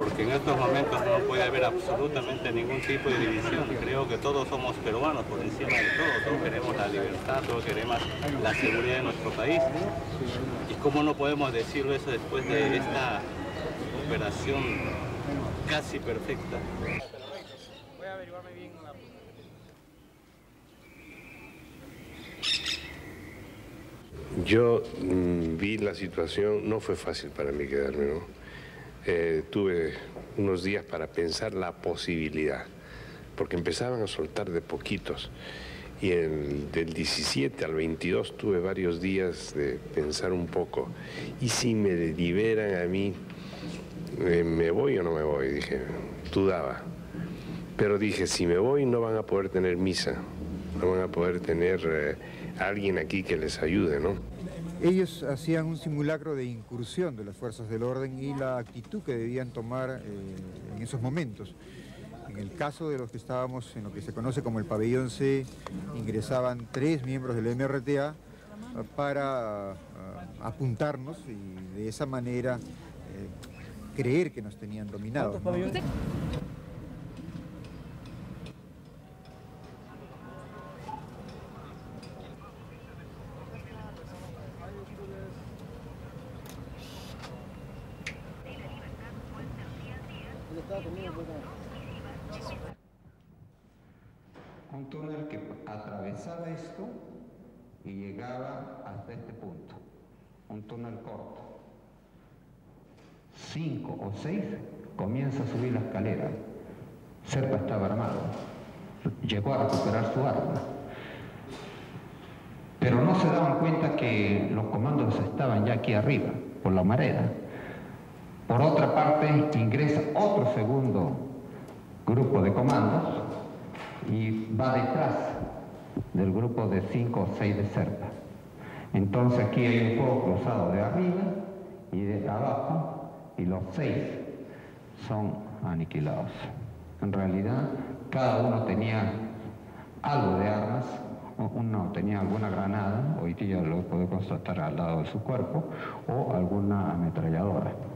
Porque en estos momentos no puede haber absolutamente ningún tipo de división. Creo que todos somos peruanos por encima de todo. Todos queremos la libertad, todos queremos la seguridad de nuestro país. ¿Y cómo no podemos decirlo eso después de esta operación casi perfecta? Voy a averiguarme bien la... Yo vi la situación, no fue fácil para mí quedarme, ¿no? Tuve unos días para pensar la posibilidad, porque empezaban a soltar de poquitos. Y del 17 al 22 tuve varios días de pensar un poco. ¿Y si me liberan a mí, me voy o no me voy? Dije, dudaba. Pero dije, si me voy no van a poder tener misa, no van a poder tener alguien aquí que les ayude, ¿no? Ellos hacían un simulacro de incursión de las fuerzas del orden y la actitud que debían tomar en esos momentos. En el caso de los que estábamos en lo que se conoce como el pabellón C, ingresaban 3 miembros del MRTA para apuntarnos y de esa manera creer que nos tenían dominados, ¿no? Un túnel que atravesaba esto y llegaba hasta este punto, un túnel corto. 5 o 6 comienza a subir la escalera. Serpa estaba armado, llegó a recuperar su arma, pero no se daban cuenta que los comandos estaban ya aquí arriba, por la humareda. Por otra parte, ingresa otro segundo grupo de comandos y va detrás del grupo de 5 o 6 de Serpa. Entonces aquí hay un fuego cruzado de arriba y de abajo, y los 6 son aniquilados. En realidad, cada uno tenía algo de armas, uno tenía alguna granada, hoy día lo puedo constatar al lado de su cuerpo, o alguna ametralladora.